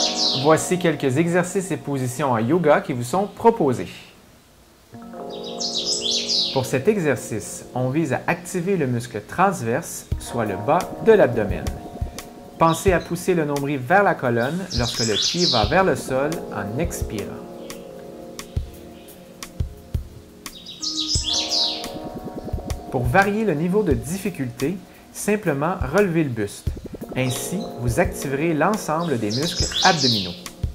Voici quelques exercices et positions en yoga qui vous sont proposés. Pour cet exercice, on vise à activer le muscle transverse, soit le bas de l'abdomen. Pensez à pousser le nombril vers la colonne lorsque le pied va vers le sol en expirant. Pour varier le niveau de difficulté, simplement relevez le buste. Ainsi, vous activerez l'ensemble des muscles abdominaux.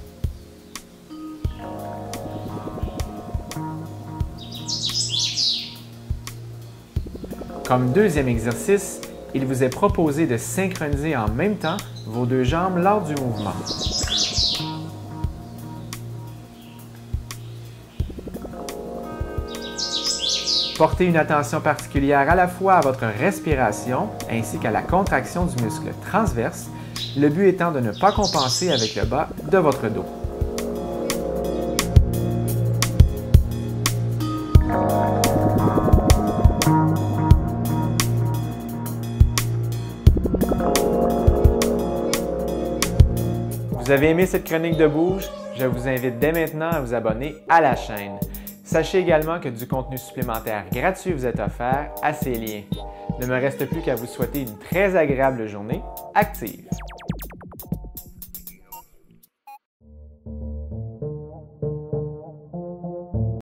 Comme deuxième exercice, il vous est proposé de synchroniser en même temps vos deux jambes lors du mouvement. Portez une attention particulière à la fois à votre respiration ainsi qu'à la contraction du muscle transverse, le but étant de ne pas compenser avec le bas de votre dos. Vous avez aimé cette chronique de bouge? Je vous invite dès maintenant à vous abonner à la chaîne. Sachez également que du contenu supplémentaire gratuit vous est offert à ces liens. Ne me reste plus qu'à vous souhaiter une très agréable journée active.